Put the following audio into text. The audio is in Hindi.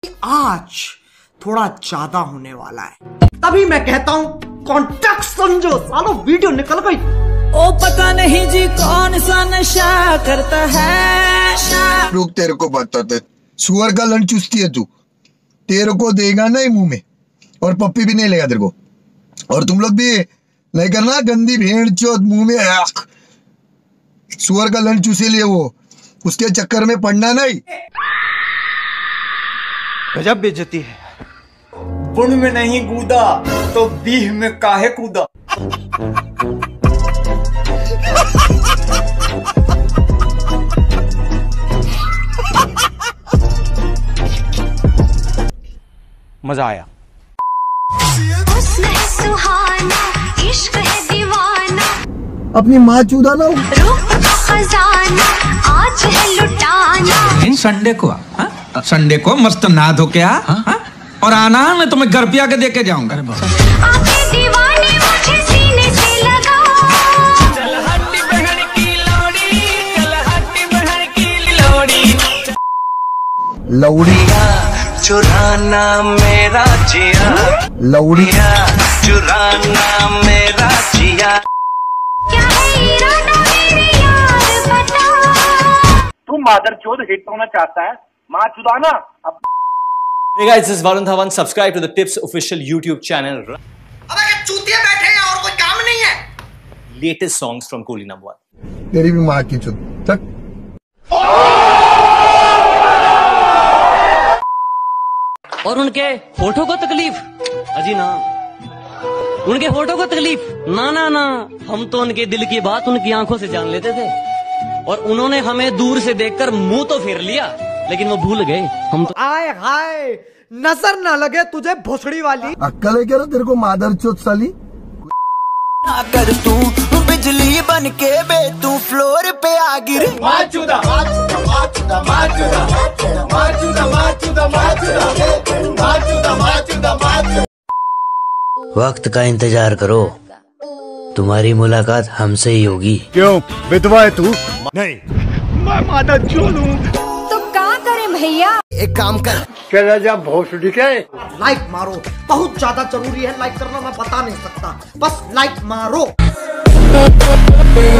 आज थोड़ा ज्यादा होने वाला है, तभी मैं कहता हूँ कॉन्टेक्ट समझो। सालो वीडियो निकल गई। ओ पता नहीं जी कौन सा नशा करता है। रुक, तेरे को बताते, सुअर का लंच चूसती है तू, तेरे को देगा नहीं मुंह में, और पप्पी भी नहीं लेगा तेरे को। और तुम लोग भी नहीं करना गंदी भेड़ चोद मुंह में। सुअर का लंच चूसे लिए वो, उसके चक्कर में पड़ना नहीं। गजब बेइज्जती है। बुन में नहीं कूदा तो बीह में काहे कूदा। मजा आया। इश्क है दीवाना, अपनी माँ चूदा ना हो। खजाना आज है लुटाना। इन संडे को संडे को मस्त नहा धो के आ और आना, मैं तुम्हें घर पे आके देके जाऊंगा। आंखें दीवाने मुझे सीने से लगा। चल हट्टी बहन की लोड़ी, चल हट्टी बहन की लोड़ी। लौड़िया चुराना मेरा जिया, लौड़िया चुराना मेरा जिया। क्या है इरादा मेरे यार बता। तू मादरचोद हिट होना चाहता है, माँ चुदाना। अब Hey guys, this is Varun Dhawan. Subscribe to the Tips official YouTube channel. अबे क्या चूतिया बैठे हैं और कोई काम नहीं है। Latest songs from Kohli number 1. तेरी भी माँ की चूत तक। और उनके होठों को तकलीफ? अजी ना, उनके होठों को तकलीफ ना ना ना, हम तो उनके दिल की बात उनकी आंखों से जान लेते थे। और उन्होंने हमें दूर से देखकर मुंह तो फेर लिया, लेकिन वो भूल गए हम तो। आए हाय, नजर ना लगे तुझे भोसड़ी वाली। अक्कल है क्या ना तेरे को मादर चोत साली। अगर तू बिजली बन के बे तू फ्लोर पे आ गिर। वक्त का इंतजार करो, तुम्हारी मुलाकात हमसे ही होगी। क्यों विधवा है तू? नहीं, मैं मादरचोद हूँ। तो क्या करें भैया? एक काम कर, चला जा भोसड़ी के। लाइक मारो, बहुत ज्यादा जरूरी है लाइक करना, मैं बता नहीं सकता, बस लाइक मारो।